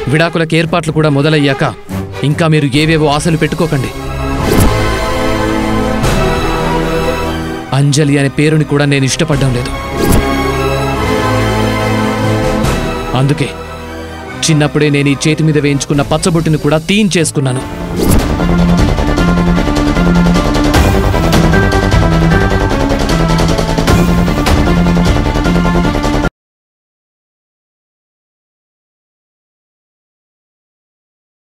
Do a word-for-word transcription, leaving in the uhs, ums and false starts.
విడాకులకు ఏర్పాట్లు కూడా మొదలయ్యాక ఇంకా మీరు ఏవేవో ఆశలు పెట్టుకోకండి. అంజలి అనే పేరుని కూడా నేను ఇష్టపడ్డం లేదు. అందుకే చిన్నప్పుడే నేను ఈ చేతి మీద వేయించుకున్న పచ్చబొట్టుని కూడా తీయించేసుకున్నాను.